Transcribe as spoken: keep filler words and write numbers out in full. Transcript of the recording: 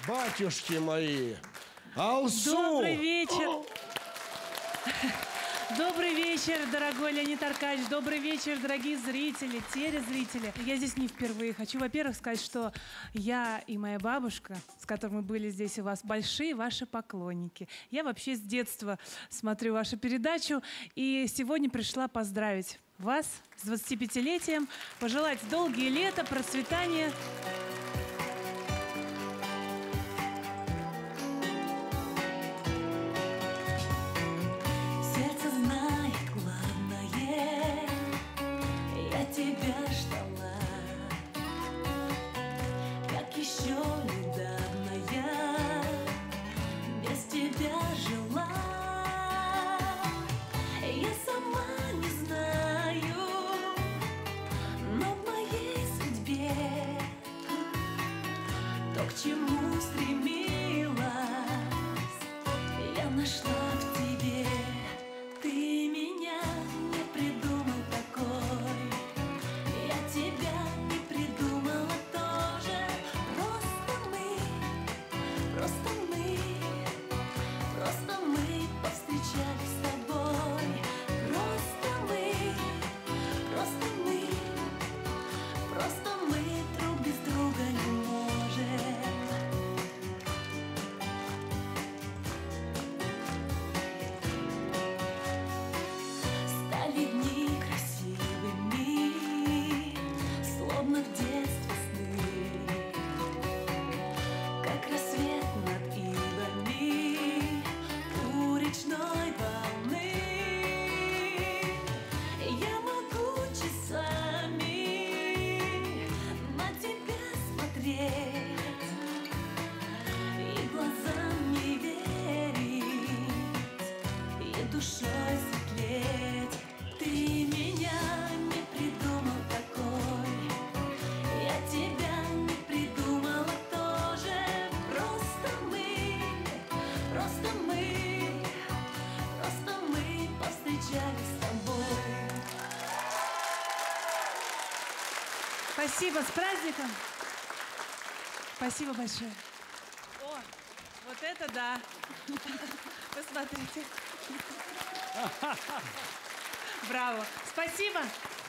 батюшки мои! Алсу! Добрый вечер! Добрый вечер, дорогой Леонид Аркадьевич. Добрый вечер, дорогие зрители, телезрители. Я здесь не впервые. Хочу, во-первых, сказать, что я и моя бабушка, с которой мы были здесь у вас, большие ваши поклонники. Я вообще с детства смотрю вашу передачу. И сегодня пришла поздравить вас с двадцатипятилетием, пожелать долгие лета, процветания. Тебя ждала, как еще недавно я без тебя жила. Я сама не знаю, но в моей судьбе то, к чему стремилась, я нашла в тебе. Ты меня не придумал такой, тебя не придумала тоже. Просто мы, просто мы, просто мы повстречались с тобой. Просто мы, просто мы, просто мы друг без друга не можем. Стали дни красивыми, словно в детстве сны, как рассвет над ивами у речной волны. Я могу часами на тебя смотреть и глазам не верить, и душой светлеть. Ты меня не придумал такой, я тебя не придумала тоже. Просто мы, просто мы, просто мы повстречались с тобой. Спасибо, с праздником! Спасибо большое. О, вот это да! Посмотрите. Браво! Спасибо!